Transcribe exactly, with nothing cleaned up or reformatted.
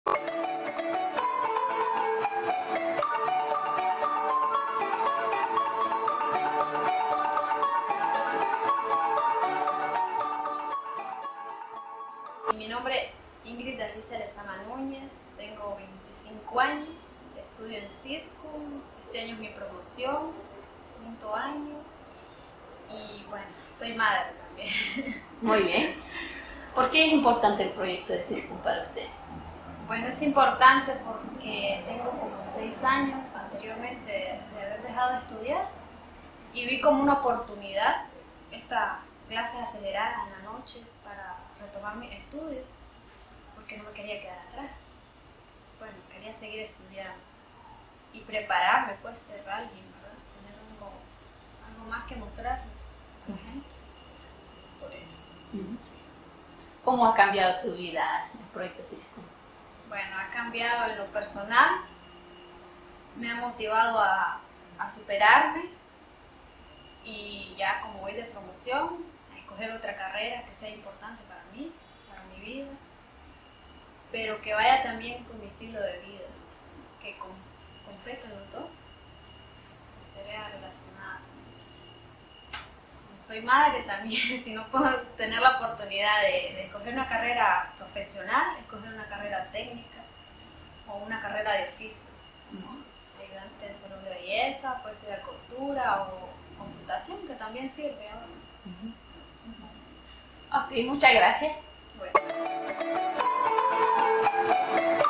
Mi nombre es Ingrid Alicia Lezama Núñez, tengo veinticinco años, estudio en circo, este año es mi promoción, quinto año, y bueno, soy madre también. Muy bien. ¿Por qué es importante el proyecto de circo para usted? Bueno, es importante porque tengo como seis años anteriormente de haber dejado de estudiar y vi como una oportunidad esta clases aceleradas en la noche para retomar mis estudios, porque no me quería quedar atrás. Bueno, quería seguir estudiando y prepararme, pues, ser alguien, ¿verdad? Tener algo, algo más que mostrar a la gente. Por eso. ¿Cómo ha cambiado su vida el proyecto Circo? Bueno, ha cambiado en lo personal, me ha motivado a, a superarme y ya como voy de promoción, a escoger otra carrera que sea importante para mí, para mi vida, pero que vaya también con mi estilo de vida, que com complete los dos, que se vea relacionada. Como soy madre también, si no puedo tener la oportunidad de, de escoger una carrera profesional, escoger una carrera técnica o una carrera de oficio, ¿no? Ayudante de salón de belleza, puede estudiar costura o computación, que también sirve ahora. Uh-huh. Ok, muchas gracias. Bueno.